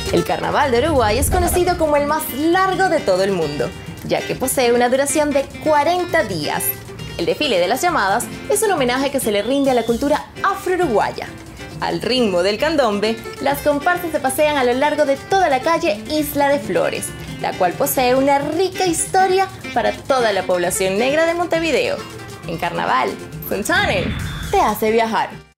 El Carnaval de Uruguay es conocido como el más largo de todo el mundo, ya que posee una duración de 40 días. El desfile de las llamadas es un homenaje que se le rinde a la cultura afro-uruguaya. Al ritmo del candombe, las comparsas se pasean a lo largo de toda la calle Isla de Flores, la cual posee una rica historia para toda la población negra de Montevideo. En Carnaval, Fontaine te hace viajar.